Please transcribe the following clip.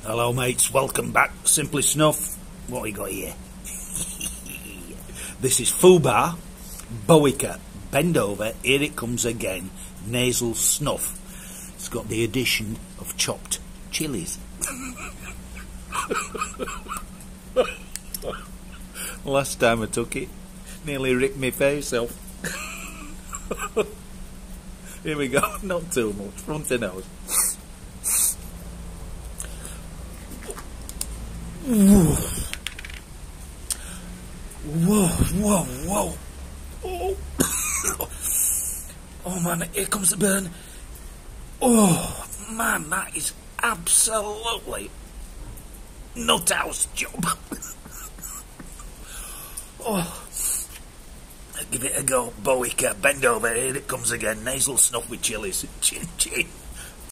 Hello mates, welcome back. Simply Snuff. What we got here? This is Fubar, BOHICA, bend over, here it comes again, nasal snuff. It's got the addition of chopped chilies. Last time I took it, nearly ripped my face off. Here we go, not too much, front and nose. Whoa, whoa, whoa. Oh. Oh man, here comes the burn. Oh man, that is absolutely nut house job. Oh, give it a go, BOHICA, bend over, here it comes again, nasal snuff with chilies. Chin chin.